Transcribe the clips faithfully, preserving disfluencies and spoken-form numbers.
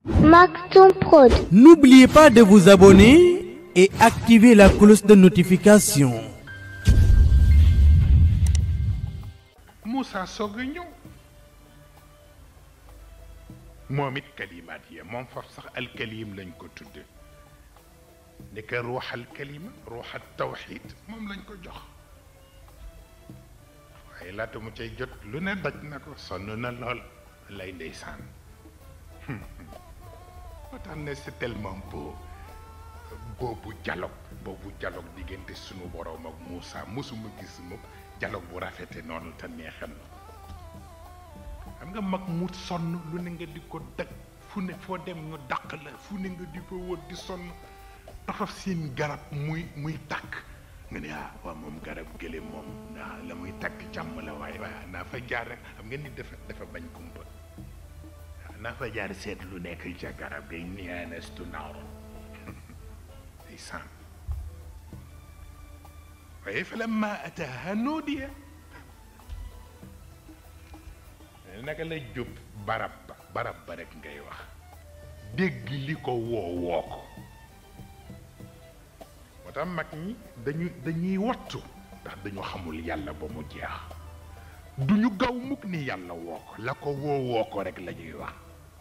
Maktoum Prod. N'oubliez pas de vous abonner et activer la cloche de notification. Moussa soog a ñëw moom it kalimaat ya moom faf sax alkalim lañ ko tudde nekk ruuxal kalima ruuxal tawxiid moom lañ ko jox waaye laata mu cay jot lu ne daj na ko sonn na lool lay ndeysaan moo tax ne c'est tellement beau boobu dialogue boobu dialogue diggante sunu boroom ak Moussa mosuma gis mukk dialogue bu rafete noonu te neexam na xam nga mag mu sonn lu ne nga di ko dëkk fu ne foo dem ñu dàq la fu ne nga di ko wër di sonn taxaf seen garab muy muy tàkk nga ne ah waaw moom garab gële moom ah la muy tàkk jàmm la waaye waaye naa fa jaar rek xam nga ni dafa dafa bañ kumpa naa fa jaar seet lu nekk ca garab gay ni anestu naaroon ay sànn waaye falamma ataaha nuudiya naka la jub barab ba barab ba rek ngay wax dégg li ko woo woo ko moo tax mag ñi dañu dañuy wattu ndax dañu xamul yàlla ba mu jeex duñu gaw mukk ni yàlla woo ko la ko woo woo ko rek la ñuy wax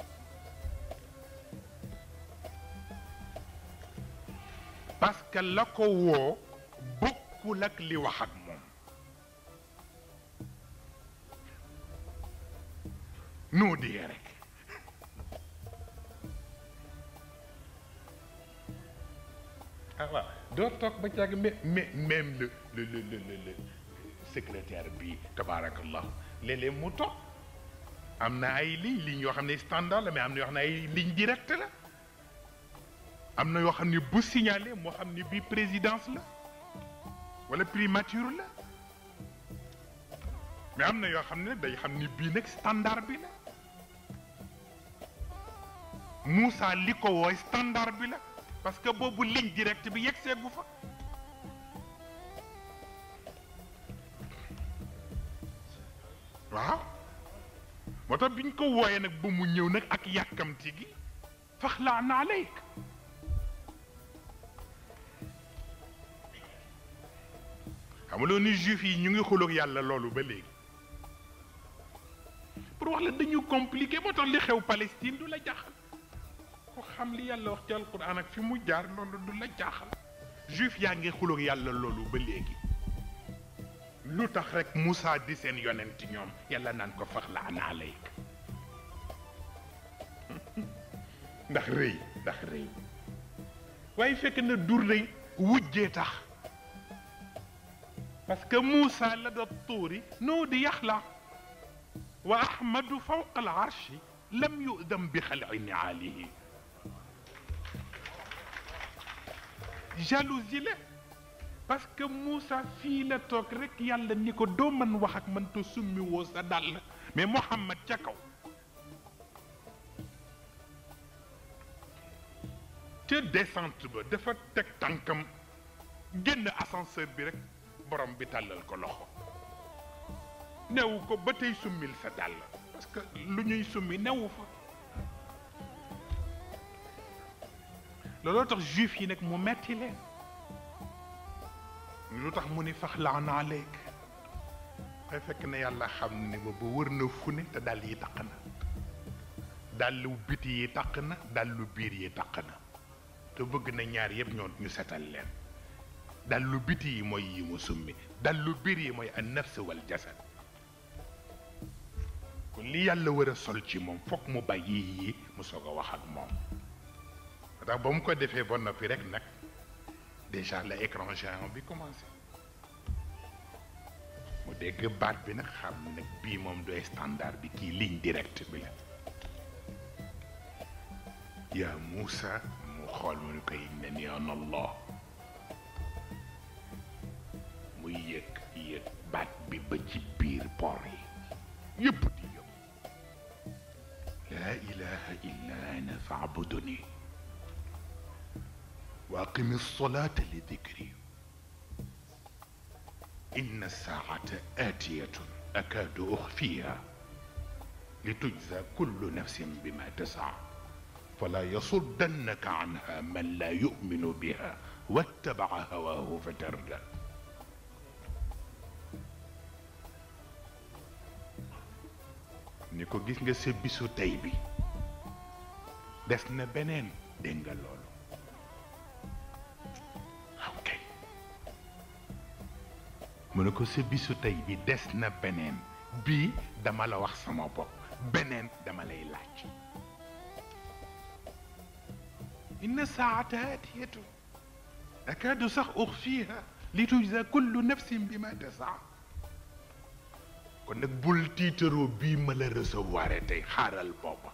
parce que la ko woo bokkul ak li wax ak moom noo di rek ah waaw doo toog ba jàgg mais même le le le le le secrétaire bi tabaarakallah léeg-léeg mu toog am na ay ligne ligne yoo xam ne standard la mais am na yoo xam ne ay ligne directe la am na yoo xam ne bu signalé moo xam ne bii présidence la wala primature la mais am na yoo xam ne day xam ni bii nag standard bi la Moussa li ko wooy standard bi la parce que boobu ligne directe bi yegg seegu fa waaw moo tax bi ñu ko wooyee nag ba mu ñëw nag ak yàkkamti gi faxlaan aleyk xamuloo ni juif yi ñu ngi xuloog yàlla loolu ba léegi pour wax la dañu compliqué moo tax li xew Palestine du la jaaxal ko xam li yàlla wax ci alquran ak fi mu jaar loolu du la jaaxal juif yaa ngi xuloog yàlla loolu ba léegi lu tax rek Moussa di seen yonent ñoom yàlla naan ko faxlaan aleyk ndax rëy ndax rëy waaye fekk na dur rëy wujjee tax parce que Moussa la da tuuri noo di yaxla wa ahmadu fawqa al arshi lam yudam bi xalci niaalihi jalousie la parce que Moussa fii la toog rek yàlla ni ko doo mën wax ak man te summi woo sa dàll mais Mouhamad ca kaw ca descente ba dafa teg tànkam génn ascenseur bi rek borom bi tàllal ko loxo newu ko ba tey summil sa dàll parce que lu ñuy summi newu fa looloo tax juif yi nag mu metti leen lu tax mu ni faxlaan aleyk xëy fekk na yàlla xam ne ba ba wër na fu ne te dàll yi taq na dàllu biti yi taq na dàllu biir yi taq na te bëgg na ñaar yëpp ñoo ñu setal leen dallu biti yi mooy yi mu summi dallu biir yi mooy an nafs wal jasad kon li yàlla war a sol ci moom foog mu bàyyi yi mu soog a wax ak moom ndax ba mu ko defee ba noppi rek nag déjà la écran géant bi commencé mu dégg baat bi nag xam nag bii moom doy standard bi kii ligne directe bi la yaa Moussa mu xool mu ni koy innanii ana Allah muy yëg yëg baat bi ba ci biir por yi yëpp di yëpp laa ilaha illa ana faabuduni wa aqimi solata li dikri inna saata aatiyatun akaadu uxfiha li tujza kullu nafsin bima tasaa fala yasuddannaka anha man la yuminu biha wattaba'a hawahu fatarda. ni ko gis nga sa bisu tey bi des na beneen, dégg nga loolu. ok mu ne ko sa bisu tey bi des na beneen, bii dama la wax sama bopp, beneen dama lay laaj. inna saata aatiyatu akaadu sax uxfiha li tujza kullu nafsin bima tasaa. kon nag bul tiitaroo bii ma la recevoir tey, xaaral booba.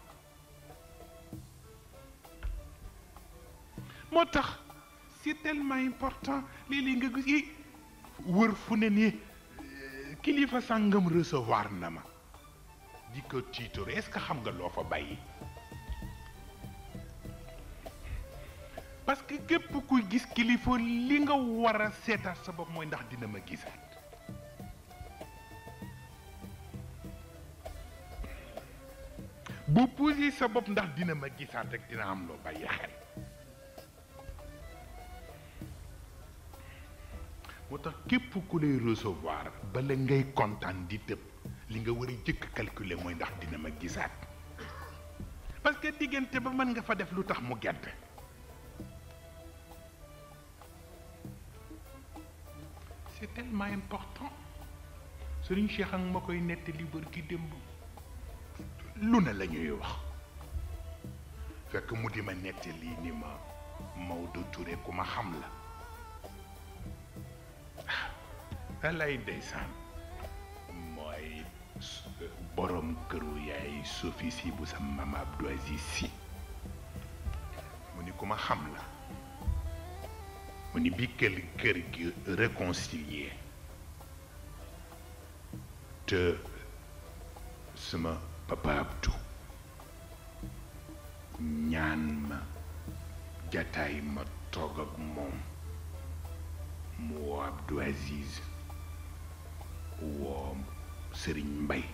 moo tax c'est tellement important léeg-léeg nga gis yi wër fu ne ni kilifa sàngam recevoir na ma di ko tiitaroo. est-ce que xam nga loo fa bàyyi? parce que képp kuy gis kilifa li nga war a seetaat sa bopp mooy ndax dina ma gisaat. bu posé sa bopp ndax dina ma gisaat rek dina am loo bàyyi xel. moo tax képp ku lay recevoir bala ngay kontaan di tëb li nga war a jëkk calculer mooy ndax dina ma gisaat. parce que diggante ba mën nga fa def lu tax mu gedd. c'est tellement important. Serigne Cheikh ak ma koy nettali bërki démb lu ne la ñuy wax fekk mu di ma nettali ni ma Maodo Touré ku ma xam la. alay ndeysaan mooy borom këru yaay Sophie si bu sa mama Abdou Aziz si. mu ni ku ma xam la. mu ni bi kër kër gi réconcilier te sama papa Abdou ñaan ma jataay ma toog ak moom mu woo Abdou Aziz woo Serigne Mbaye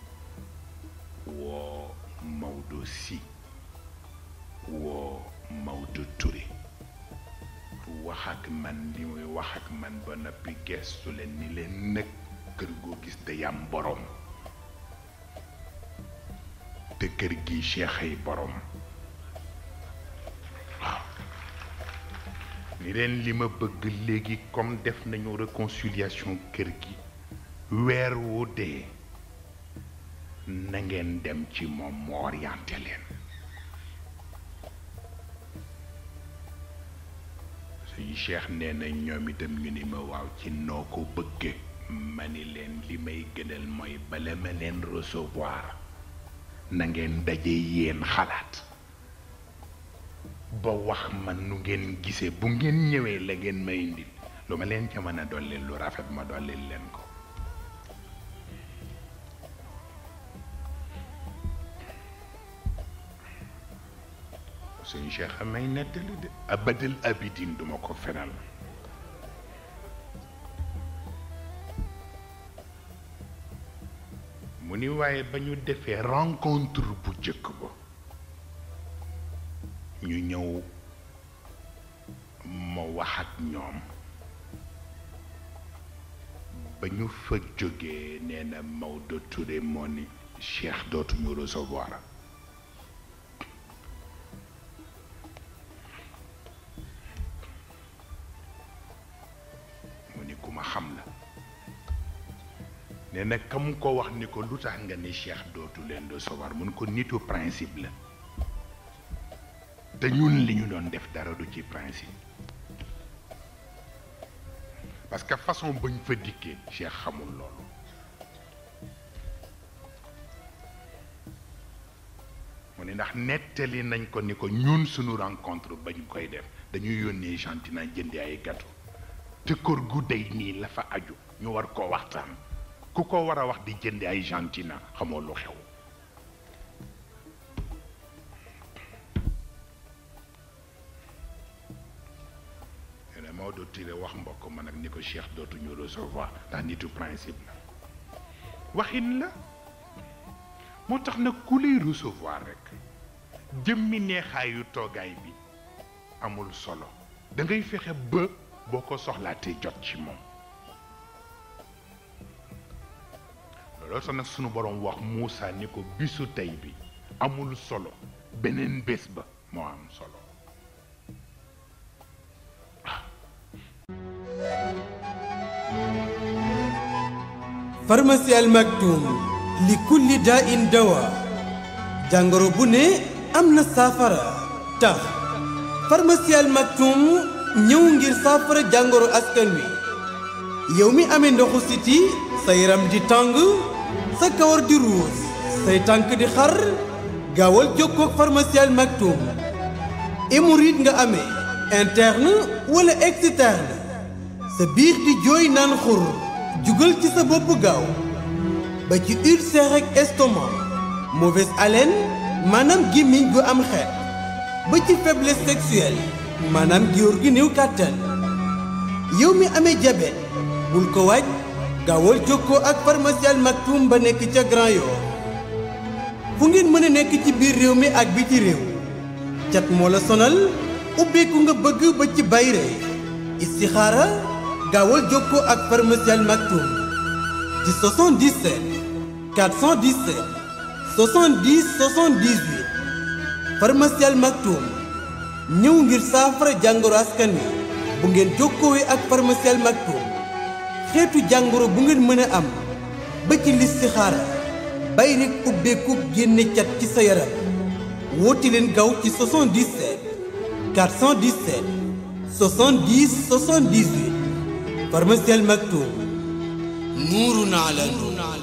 woo Maodo Sy woo Maodo Touré wax ak man li muy wax ak man ba noppi gestu leen ni leen nag kër goo gis day am borom te kër gi Cheikh ay borom. waaw ni leen li ma bëgg léegi comme def nañu réconciliation kër gi weer wu dee na ngeen dem ci moom mu orienté leen. suñu Cheikh nee na ñoom itam ñu ni ma waaw ci noo ko bëgge ma ni leen li may gënal mooy bala ma leen recevoir na ngeen daje yéen xalaat ba wax man nu ngeen gisee bu ngeen ñëwee la ngeen may indil lu ma leen ca mën a dollil lu rafet ma dollil leen ko. suñu Cheikh amay nettali de abadal abidin duma ko fenal. mu ni waaye ba ñu defee rencontre bu jëkk ba ñu ñëw ma wax ak ñoom ba ñu fa jógee nee na Maodo Touré moo ni Cheikh dootuñu recevoir. xam la nee na kam ko wax ni ko lu tax nga ni Cheikh dootu leen recevoir mun ko nitu principe la te ñun li ñu doon def dara du ci principe parce que façon bañ fa dikkee Cheikh xamul loolu. mu ne ndax nettali nañ ko ni ko ñun suñu rencontre bañ koy def dañuy yónnee Argentina jëndi ay gâteau te kër gu dey nii la fa aju ñu war koo waxtaan ku ko war a wax di jëndi ay Argentina xamoo lu xew. nee na Maodo Touré wax mbokk ma nag ni ko Cheikh dootuñu recevoir ndax nitu principe la waxin la moo tax nag ku lay recevoir rek jëmmi neexaayu toogaay bi amul solo da ngay fexe ba boo ko soxlaatee jot ci moom looloo tax nag sunu borom wax Moussa ni ko bisu tey bi amul solo beneen bés ba moo am solo pharmacie Al Maktoum li kulli daa in dawa jàngoro bu ne am na saafara tax pharmacie Al Maktoum ñëw ngir saafara jàngoro askan wi yow mi amee ndoxu siti sa yaram di tàng sa kawar di ruus say tànk di xar gaawal jokkoo ak pharmacie Al Maktoum hémorroïde nga amee interne wala externe sa biir di jooy naan xur jugal ci sa bopp gaaw ba ci ulcère ak estomac mauvaise haleine maanaam gémmiñ gu am xeet ba ci faiblesse sexuelle maanaam góor gi néew kàttan yow mi amee diabète bul ko waaj gaawal jokkoo ak pharmacie Al Maktoum ba nekk ca Grand Yoff fu ngeen mën a nekk ci biir réew mi ak biti réew cat moo la sonal ubbeeku nga bëgg ba ci bayre istixaara gaawal jokkoo ak pharmacie Al Maktoum ci soixante-dix-sept quatre cent dix-sept soixante-dix soixante-dix-huit pharmacie Al Maktoum ñëw ngir saafara jàngoro askan wi bu ngeen jokkoowee ak pharmacie Al Maktoum xeetu jàngoro bu ngeen mën a am ba ci listixaara bay rek ubbeeku génne cat ci sa yaram woote leen gaaw ci soixante-dix-sept quatre cent dix-sept soixante-dix soixante-dix-huit pharmacie Al Maktoum nuurun ala nuur